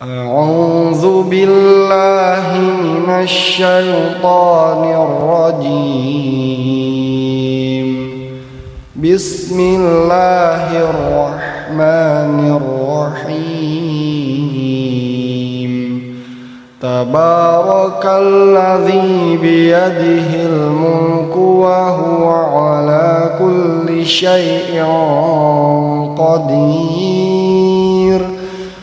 أعوذ بالله من الشيطان الرجيم. بسم الله الرحمن الرحيم. تبارك الذي بيده الملك وهو على كل شيء قدير.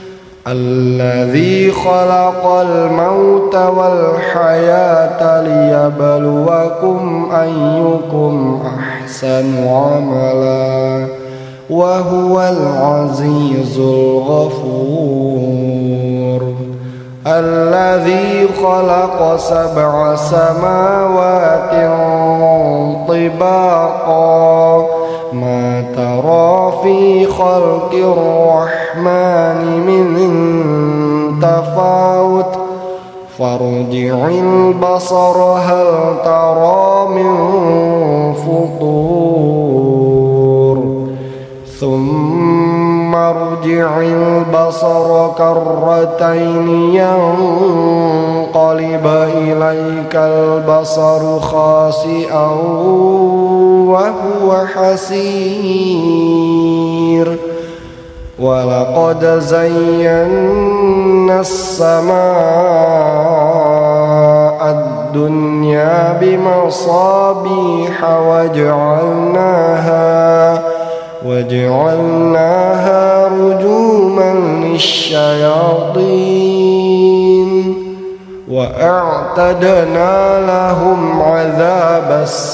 الذي خلق الموت والحياة ليبلوكم أيكم أحسن عملا وهو العزيز الغفور. الذي خلق 7 سماوات طباقا ما ترى في خلق الرحمن من تفاوت فارجع البصر هل ترى من فطور ثم ارجع البصر كرتين ينقلب إليك البصر خاسئا وهو حسير. ولقد زينا السماء الدنيا بمصابيح وجعلناها رجوما للشياطين وأعتدنا لهم عذاب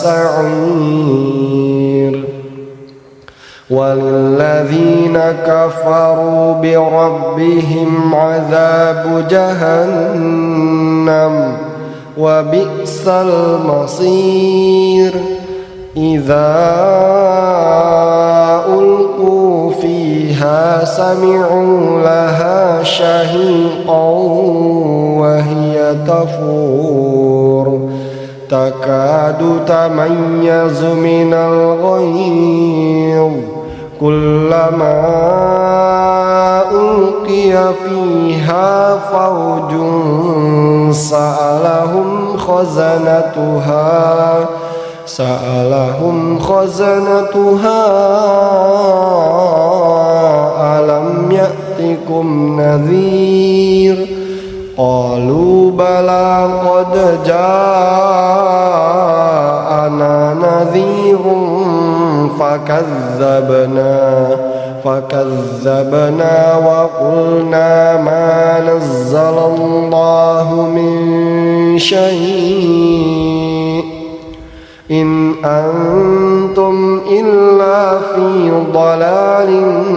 السعير. وللذين كفروا بربهم عذاب جهنم وبئس المصير. إذا ألقوا فيها سمعوا لها شهيقا وهي تفور تكاد تميز من الغيظ كلما ألقي فيها فوج سألهم خزنتها ألم يأتكم نذير قالوا بلى قد جاءنا نذير فكذبنا وقلنا ما نزل الله من شيء إن أنتم إلا في ضلال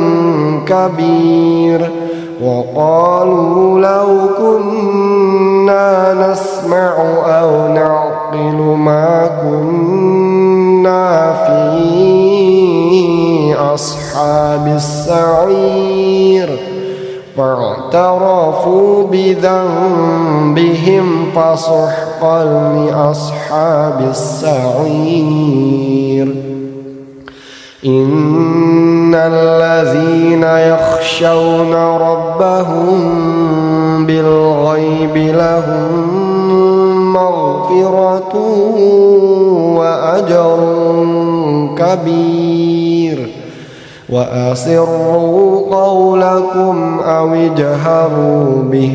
كبير. وقالوا لو كنا نسمع أو نعقل ما كنا في أصحاب السعير فاعترفوا بذنبهم فسحقا لأصحاب السعير. إن الذين يخشون ربهم بالغيب لهم مغفرة وأجر كبير. وأسروا قولكم أو اجهروا به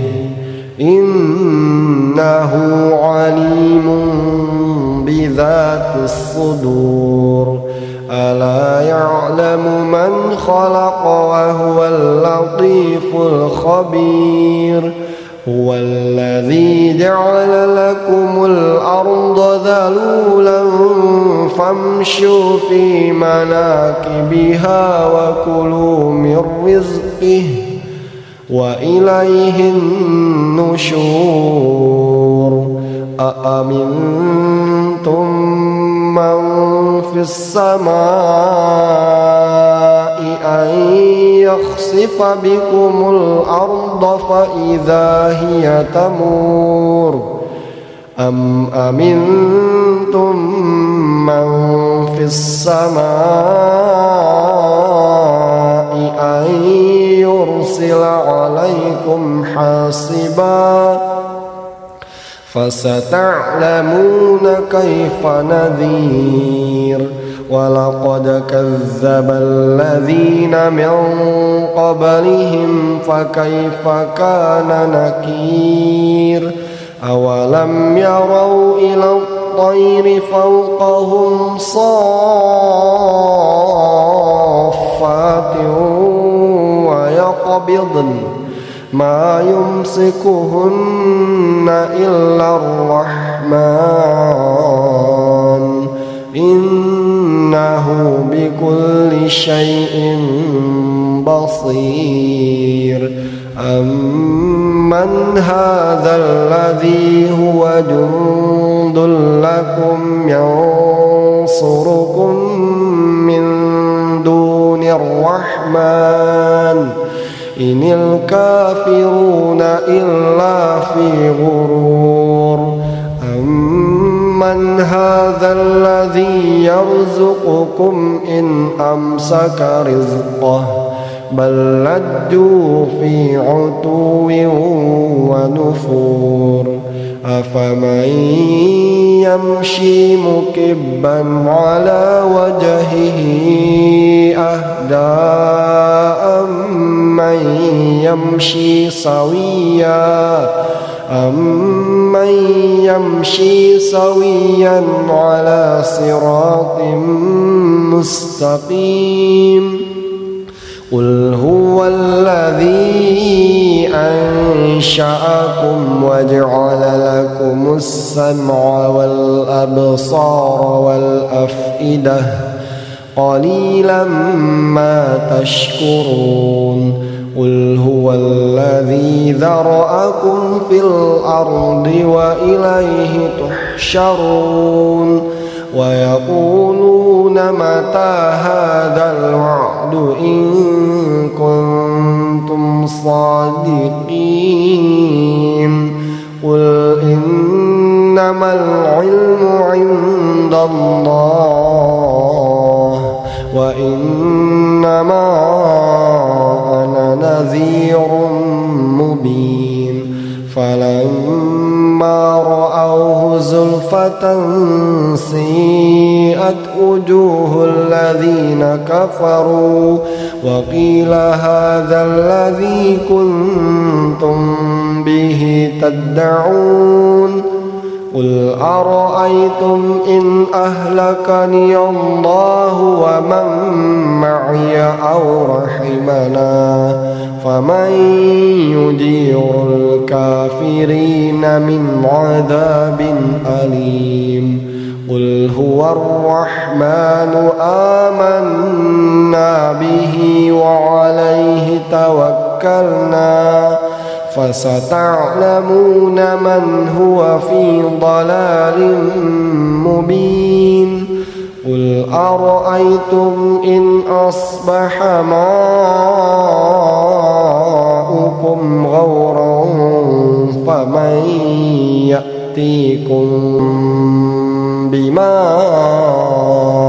إنه عليم بذات الصدور. ألا يعلم من خلق وهو اللطيف الخبير. هو الذي جعل لكم الأرض ذلولا فامشوا في مناكبها وكلوا من رزقه وإليه النشور. أأمنتم من في السماء أن يخسف بكم الأرض فإذا هي تمور أم أمنتم من في السماء أن يرسل عليكم حاصبا فستعلمون كيف نذير ولقد كذب الذين من قبلهم فكيف كان نكير أولم يروا إلى الطير فوقهم صافات ويقبضن ما يمسكهن إلا الرحمن إنه بكل شيء بصير أمن هذا الذي هو جند لكم ينصركم من دون الرحمن إن الكافرون إلا في غرور أمن هذا الذي يرزقكم إن أمسك رزقه بل لجوا في عتو ونفور أفمن يمشي مكبا على وجهه أهدى أمن يمشي سويا على صراط مستقيم قل هو الذي أنشأكم وجعل لكم السمع والأبصار والأفئدة قليلا ما تشكرون قل هو الذي ذرأكم في الأرض وإليه تحشرون ويقولون متى هذا الوعد إن كنتم صادقين قل إنما العلم عند الله وإنما أنا نذير مبين فلما رأوه زلفة سيئت وجوه الذين كفروا وقيل هذا الذي كنتم به تدعون قل أرأيتم إن أهلكني الله ومن معي أو رحمنا فمن يجير الكافرين من عذاب أليم قل هو الرحمن آمنا به وعليه توكلنا فستعلمون من هو في ضلال مبين قل أرأيتم إن أصبح ماؤكم غورا فمن يأتيكم بماء